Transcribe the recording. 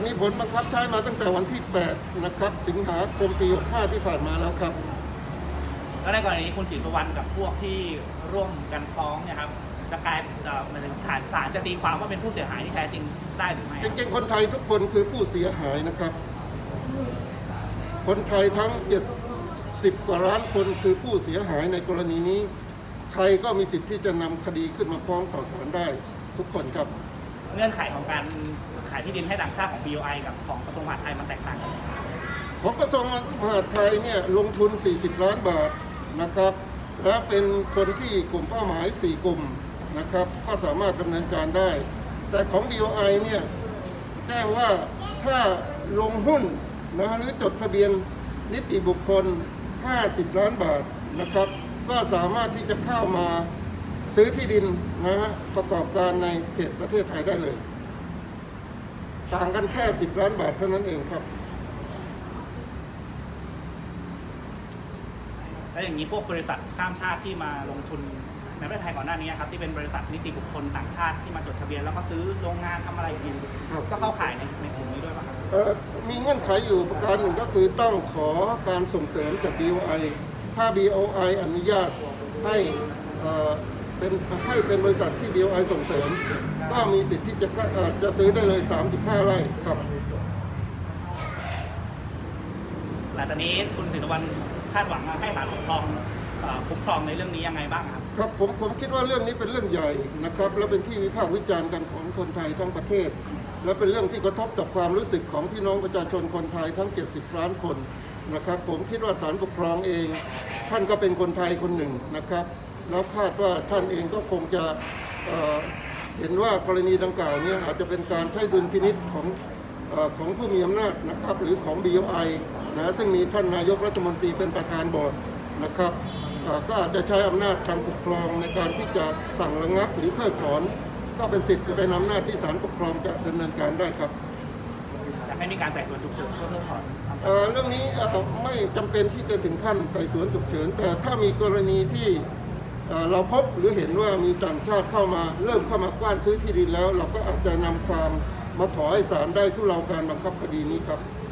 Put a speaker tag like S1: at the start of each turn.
S1: มีผลบังคับใช้มาตั้งแต่วันที่ 8 นะครับสิงหาคมปี 65 ที่ผ่านมาแล้วครับ
S2: แล้วในกรณีคุณศรีสุวรรณกับพวกที่ร่วมกันฟ้องเนี่ยครับจะกลายเป็นศาลจะตีความว่าเป็นผู้เสียหายที่แท้จริงได้หรือไม่
S1: จริงๆคนไทยทุกคนคือผู้เสียหายนะครับคนไทยทั้ง70 กว่าล้านคนคือผู้เสียหายในกรณีนี้ใครก็มีสิทธิ์ที่จะนำคดีขึ้นมาฟ้องต่อศาลได้ทุกคนครับ
S2: เงื่อนไขของการขายที่ดินให้ต่างชาติของ BOI กับของกระทรวงมหาดไทยมันแตกต่างกัน
S1: ของกระทรวงมหาดไทยเนี่ยลงทุน40 ล้านบาทนะครับและเป็นคนที่กลุ่มเป้าหมาย4 กลุ่มนะครับก็สามารถดำเนินการได้แต่ของ BOI เนี่ยแจ้งว่าถ้าลงหุ้นนะหรือจดทะเบียนนิติบุคคล50 ล้านบาทนะครับก็สามารถที่จะเข้ามาซื้อที่ดินนะฮะประกอบการในเขตประเทศไทยได้เลยต่างกันแค่10 ล้านบาทเท่านั้นเองครับ
S2: แล้วอย่างนี้พวกบริษัทข้ามชาติที่มาลงทุนในประเทศไทยก่อนหน้านี้ครับที่เป็นบริษัทนิติบุคคลต่างชาติที่มาจดทะเบียนแล้วก็ซื้อโรงงานทำอะไรอีกก็เข้าข่ายในกลุ่มนี้ด้วยป่ะครับ
S1: มีเงื่อนไขอยู่ประการหนึ่งก็คือต้องขอการส่งเสริมจาก BOI ถ้า BOI อนุญาตให้เป็นบริษัทที่ BOI ส่งเสริมก็มีสิทธิ์ที่จะซื้อได้เลย35 ไร่ครับ
S2: หลังจากนี้คุณศรีสุวรรณคาดหวังให้ศาลปกครองคุ้มครองในเรื่องนี้ยังไงบ้างครับ
S1: ครับผมคิดว่าเรื่องนี้เป็นเรื่องใหญ่นะครับและเป็นที่วิพากษ์วิจารณ์กันของคนไทยทั้งประเทศและเป็นเรื่องที่กระทบต่อความรู้สึกของพี่น้องประชาชนคนไทยทั้ง70 ล้านคนนะครับผมคิดว่าศาลปกครองเองท่านก็เป็นคนไทยคนหนึ่งนะครับแล้วคาดว่าท่านเองก็คงจะเห็นว่ากรณีดังกล่าวนี้อาจจะเป็นการใช้ดุลพินิจของผู้มีอำนาจนะครับหรือของ BOI นะซึ่งมีท่านนายกรัฐมนตรีเป็นประธานบอร์ดนะครับก็อาจจะใช้อำนาจทางปกครองในการที่จะสั่งระงับหรือเพิกถอนก็เป็นสิทธิ์เป็นอำนาจที่ศาลปกครองจะดำเนินการได้ครับ
S2: อยากให้มีการไต่สวนฉุกเฉินเพื่อเพิกถอน
S1: เรื่องนี้ไม่จำเป็นที่จะถึงขั้นไต่สวนฉุกเฉินแต่ถ้ามีกรณีที่เราพบหรือเห็นว่ามีต่างชาติเริ่มเข้ามากว้านซื้อที่ดินแล้วเราก็อาจจะนำความมาขอให้ศาลได้ทุเลาการบังคับคดีนี้ครับ